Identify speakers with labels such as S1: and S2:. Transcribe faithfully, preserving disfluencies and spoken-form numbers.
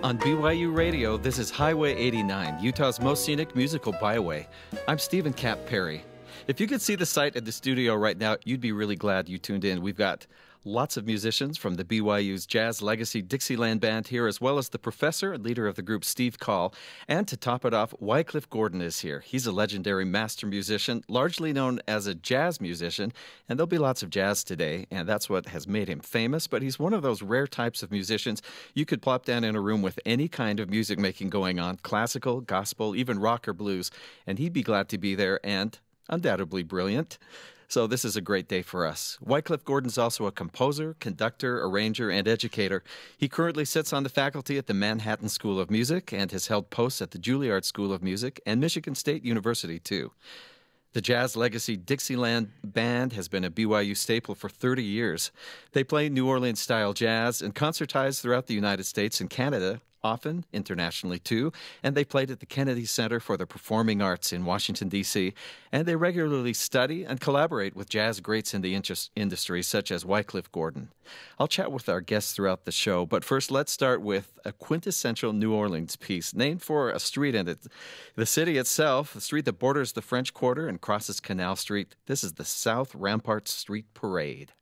S1: On B Y U Radio, this is Highway eighty-nine, Utah's most scenic musical byway. I'm Stephen Cap Perry. If you could see the site at the studio right now, you'd be really glad you tuned in. We've got lots of musicians from the B Y U's Jazz Legacy Dixieland Band here, as well as the professor and leader of the group, Steve Call. And to top it off, Wycliffe Gordon is here. He's a legendary master musician, largely known as a jazz musician, and there'll be lots of jazz today, and that's what has made him famous. But he's one of those rare types of musicians you could plop down in a room with any kind of music making going on, classical, gospel, even rock or blues, and he'd be glad to be there and undoubtedly brilliant. So this is a great day for us. Wycliffe Gordon's also a composer, conductor, arranger, and educator. He currently sits on the faculty at the Manhattan School of Music and has held posts at the Juilliard School of Music and Michigan State University, too. The Jazz Legacy Dixieland Band has been a B Y U staple for thirty years. They play New Orleans-style jazz and concertize throughout the United States and Canada, often internationally too, and they played at the Kennedy Center for the Performing Arts in Washington, D C, and they regularly study and collaborate with jazz greats in the interest industry, such as Wycliffe Gordon. I'll chat with our guests throughout the show, but first let's start with a quintessential New Orleans piece named for a street in it. The city itself, the street that borders the French Quarter and crosses Canal Street. This is the South Rampart Street Parade.